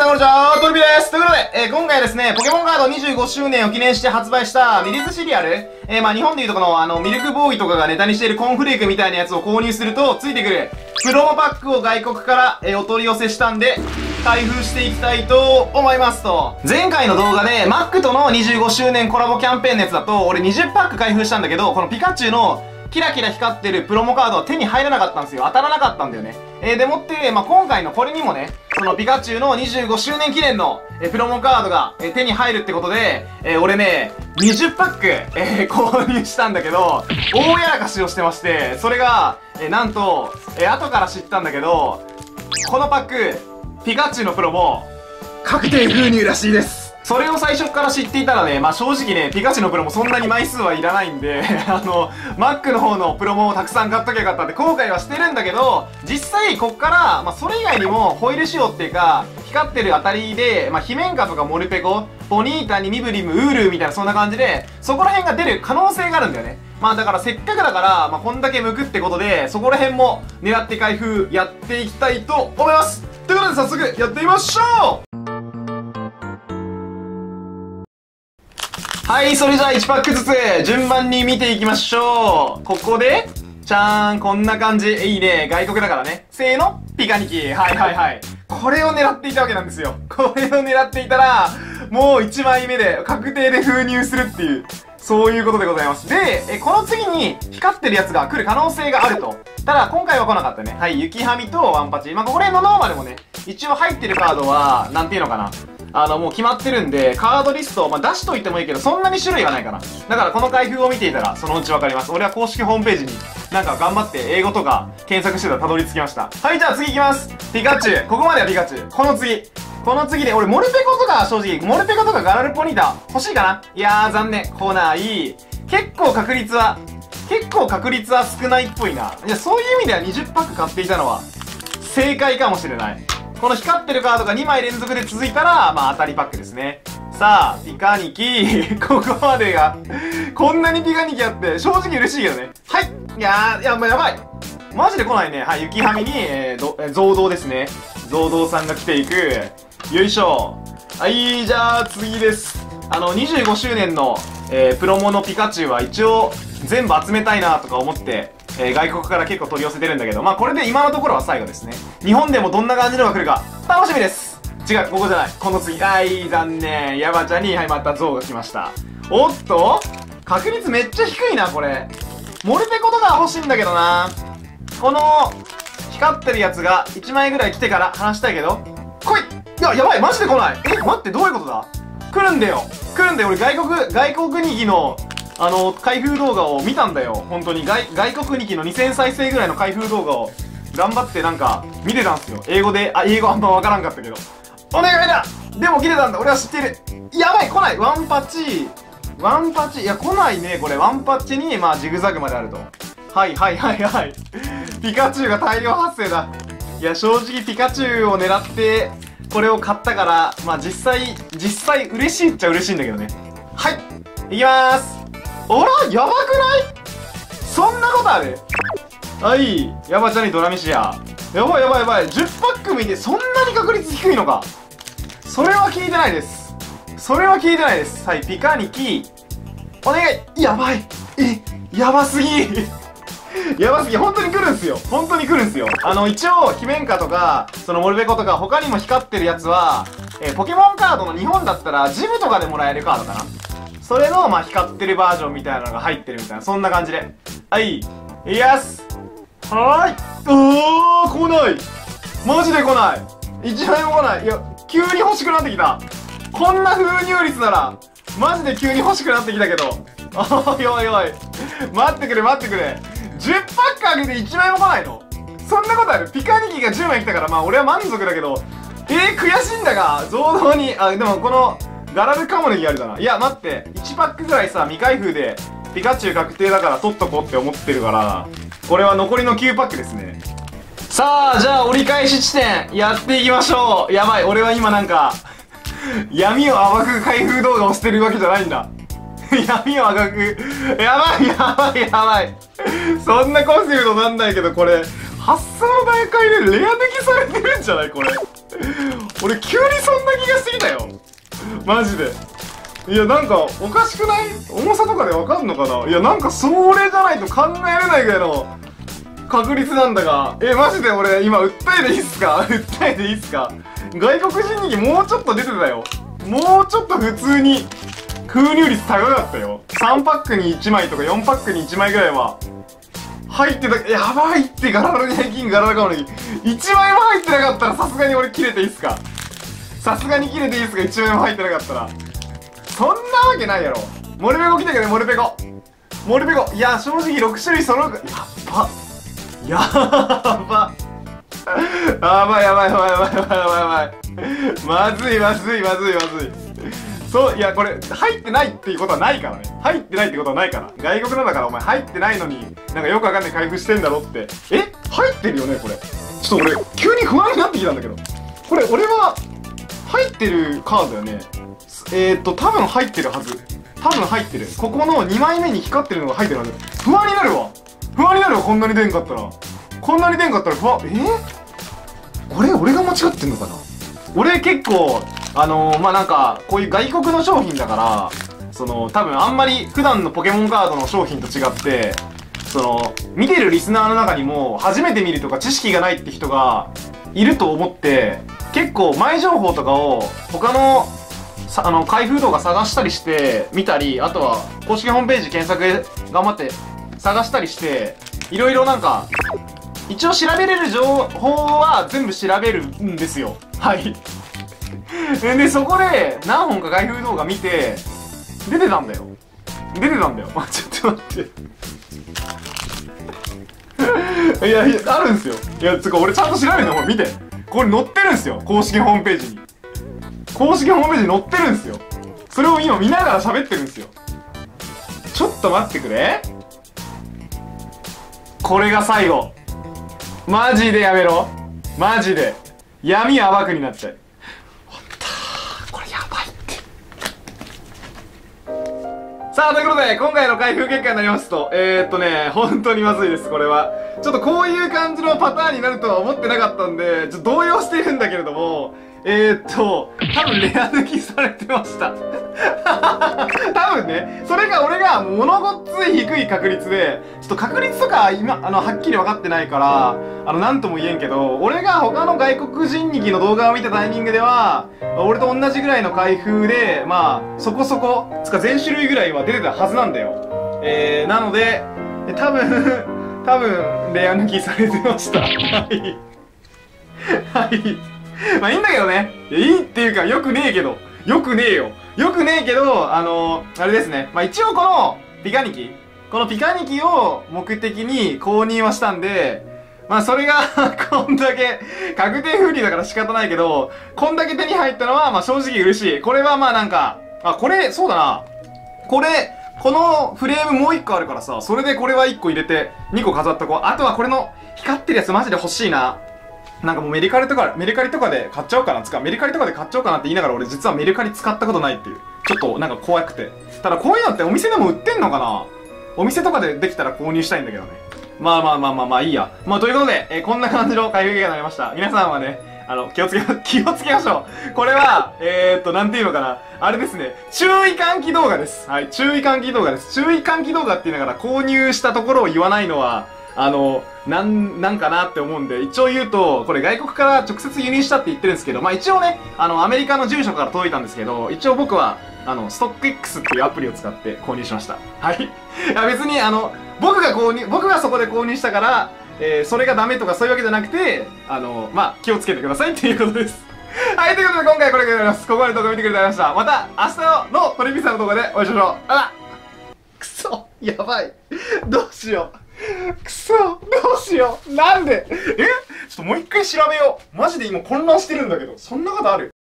こんにちは、トリビです。ということで、今回はですね、ポケモンカード25周年を記念して発売したミリズシリアル、日本でいうとこの、ミルクボーイとかがネタにしているコーンフレークみたいなやつを購入すると、ついてくる、プロモパックを外国から、お取り寄せしたんで、開封していきたいと思いますと。前回の動画で、マックとの25周年コラボキャンペーンのやつだと、俺20パック開封したんだけど、このピカチュウの、キラキラ光ってるプロモカードは手に入らなかったんですよ。当たらなかったんだよね。でもって、今回のこれにもね、そのピカチュウの25周年記念の、プロモカードが、手に入るってことで、俺ね、20パック、購入したんだけど、大やらかしをしてまして、それが、なんと、後から知ったんだけど、このパック、ピカチュウのプロモ、確定封入らしいです。それを最初から知っていたらね、正直ね、ピカチュウのプロもそんなに枚数はいらないんで、マックの方のプロモをたくさん買っときゃよかったんで、後悔はしてるんだけど、実際、こっから、それ以外にも、ホイール仕様っていうか、光ってるあたりで、ヒメンカとかモルペコ、ポニータにミブリム、ウールみたいなそんな感じで、そこら辺が出る可能性があるんだよね。だからせっかくだから、こんだけ剥くってことで、そこら辺も狙って開封やっていきたいと思います。ということで早速やってみましょう。はい、それじゃあ1パックずつ順番に見ていきましょう。ここで、じゃーん、こんな感じ。いいね、外国だからね。せーの、ピカニキ。はいはいはい。これを狙っていたわけなんですよ。これを狙っていたら、もう1枚目で確定で封入するっていう、そういうことでございます。で、この次に光ってるやつが来る可能性があると。ただ、今回は来なかったね。はい、雪はみとワンパチ。これのノーマルもね、一応入ってるカードは、なんていうのかな。もう決まってるんで、カードリストを、出しといてもいいけど、そんなに種類がないかな。だからこの開封を見ていたら、そのうちわかります。俺は公式ホームページに、頑張って英語とか検索してたらたどり着きました。はい、じゃあ次行きます。ピカチュウ。ここまではピカチュウ。この次で、俺モルペコとか、正直、モルペコとかガラルポニータ、欲しいかな。いやー、残念。来ない。結構確率は少ないっぽいな。いや、そういう意味では20パック買っていたのは、正解かもしれない。この光ってるカードが2枚連続で続いたら、当たりパックですね。さあ、ピカニキ、ここまでが、こんなにピカニキあって、正直嬉しいけどね。はい。いやー、やばい。マジで来ないね。はい、雪はみに、増動ですね。増動さんが来ていく。よいしょ。はい、じゃあ次です。25周年の、プロモのピカチュウは一応、全部集めたいなとか思って、外国から結構取り寄せてるんだけど、これで今のところは最後ですね。日本でもどんな感じのが来るか、楽しみです。違う、ここじゃない。この次。はい、残念。ヤバちゃんに、はい、またゾウが来ました。おっと確率めっちゃ低いな、これ。モルペコとか欲しいんだけどな。この、光ってるやつが1枚ぐらい来てから話したいけど、来い。いや、やばい、マジで来ない。待って、どういうことだ。来るんだよ。俺外国にぎの、開封動画を見たんだよ。本当に。外国2期の2000再生ぐらいの開封動画を頑張って見てたんすよ。英語あんまわからんかったけど。お願いだ。でも来てたんだ。俺は知ってる。やばい、来ない。ワンパチ。いや、来ないね、これ。ワンパチに、ジグザグまであると。はい。ピカチュウが大量発生だ。いや、正直ピカチュウを狙って、これを買ったから、実際嬉しいっちゃ嬉しいんだけどね。はい。いきまーす。あら、やばくない？そんなことある？はい、ヤバちゃんにドラミシア。やばい。10パック見てそんなに確率低いのか。それは聞いてないです。はい、ピカニキ。お願い。やばい。やばすぎ。本当に来るんすよ。一応、ヒメンカとか、そのモルベコとか、他にも光ってるやつは、ポケモンカードの日本だったら、ジムとかでもらえるカードかな。それの、光ってるバージョンみたいなのが入ってるみたいな、そんな感じで。はい。イエス。はーい。来ない。マジで来ない。1枚も来ない。いや、急に欲しくなってきた。こんな封入率なら、マジで急に欲しくなってきたけど。おい。待ってくれ。10パックあげて1枚も来ないの？そんなことある？ピカニキが10枚来たから、俺は満足だけど、悔しいんだが、増動に、でもこの、ガラルカモネギあるだな。いや、待って。1パックぐらいさ、未開封で、ピカチュウ確定だから取っとこうって思ってるから、これは残りの9パックですね。さあ、じゃあ折り返し地点、やっていきましょう。やばい、俺は今闇を暴く開封動画をしてるわけじゃないんだ。闇を暴く。やばい。そんなコンセプトなんないけど、これ、発想の段階でレア抜きされてるんじゃないこれ。 俺急にそんな気がしてきたよ。マジで。いや、なんか、おかしくない？重さとかでわかんのかな？いや、なんか、それじゃないと考えられないぐらいの確率なんだが。マジで俺、今、訴えていいっすか？訴えていいっすか？外国人人気もうちょっと出てたよ。もうちょっと普通に、空入率高かったよ。3パックに1枚とか4パックに1枚ぐらいは、入ってた、やばいって、ガラガラに平均ガラガラかもに、1枚も入ってなかったらさすがに俺切れていいっすか？さすがに切れていいっすか？1枚も入ってなかったら。そんなわけないやろ。モルペコ来たけど、モルペコ。モルペコ。いや、正直6種類揃うか。やっば。やば。やばいやばいやばいやばいやばいやばい。まずいまずいまずいまずい。そう、いや、これ、入ってないっていうことはないからね。入ってないってことはないから。外国なんだからお前入ってないのに、なんかよくわかんない開封してんだろって。入ってるよね、これ。ちょっと俺、急に不安になってきたんだけど。これ、俺は、入ってるカードだよね。多分入ってるはず。多分入ってる。ここの2枚目に光ってるのが入ってるはず。不安になるわ。不安になるわ、こんなに出んかったら。こんなに出んかったら不安、俺が間違ってんのかな？俺結構、まあ、なんか、こういう外国の商品だから、多分あんまり普段のポケモンカードの商品と違って、見てるリスナーの中にも、初めて見るとか知識がないって人がいると思って、結構前情報とかを他の開封動画探したりして見たり、あとは公式ホームページ検索で頑張って探したりして、いろいろなんか、一応調べれる情報は全部調べるんですよ。はい。で、そこで何本か開封動画見て、出てたんだよ。ちょっと待って。いや、あるんすよ。いや、つうか俺ちゃんと調べるの、これ見て。これ載ってるんすよ。公式ホームページに。公式ホームページに載ってるんすよ。それを今見ながら喋ってるんすよ。ちょっと待ってくれ。これが最後。マジでやめろ。マジで。闇暴くになっちゃう。これやばいって。さあ、ということで、今回の開封結果になりますと、本当にまずいです、これは。ちょっとこういう感じのパターンになるとは思ってなかったんで、ちょっと動揺しているんだけれども、多分レア抜きされてました。多分ね、それが俺が物ごっつい低い確率で、ちょっと確率とか今、はっきり分かってないから、なんとも言えんけど、俺が他の外国人力の動画を見たタイミングでは、俺と同じぐらいの開封で、まあ、そこそこ、つか全種類ぐらいは出てたはずなんだよ。なので、多分、レア抜きされてました。はい。はい。まあいいんだけどね。いいっていうか、よくねえけど。よくねえよ。よくねえけど、あれですね。まあ一応このピカニキを目的に購入はしたんで、まあそれがこんだけ確定不利だから仕方ないけど、こんだけ手に入ったのはまあ正直嬉しい。これはまあなんか、これ、そうだな。このフレームもう1個あるからさ、それでこれは1個入れて2個飾っとこう。あとはこれの光ってるやつマジで欲しいな。なんかもうメルカリとかで買っちゃおうかな。メルカリとかで買っちゃおうかなって言いながら俺実はメルカリ使ったことないっていう。ちょっとなんか怖くて。ただこういうのってお店でも売ってんのかな？お店とかでできたら購入したいんだけどね。まあいいや。まあということで、こんな感じの開封結果になりました。皆さんはね、気をつけましょう。これは、なんていうのかな。あれですね。注意喚起動画です。はい、注意喚起動画です。注意喚起動画って言いながら購入したところを言わないのは、なんかなって思うんで、一応言うと、これ外国から直接輸入したって言ってるんですけど、まあ一応ね、アメリカの住所から届いたんですけど、一応僕は、ストック X っていうアプリを使って購入しました。はい。いや別に僕がそこで購入したから、それがダメとかそういうわけじゃなくて、まあ、気をつけてくださいっていうことです。はい、ということで今回これでございます。ここまで動画見てくれてありがとうございました。また明日のトリビさんの動画でお会いしましょう。くそやばい。どうしよう。くそどうしよう。なんでちょっともう一回調べよう。マジで今混乱してるんだけど。そんなことある？